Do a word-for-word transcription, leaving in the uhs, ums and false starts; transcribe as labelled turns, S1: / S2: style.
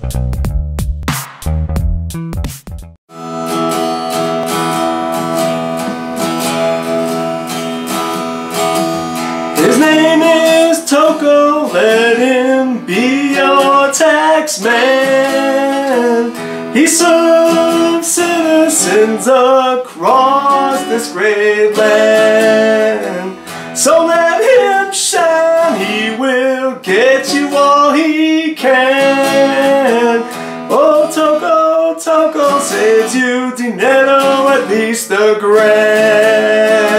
S1: His name is Toco, let him be your tax man. He serves citizens across this great land. So let him shine, he will get you all he can. Oh, Toco, Toco saves you dinero, at least a grand.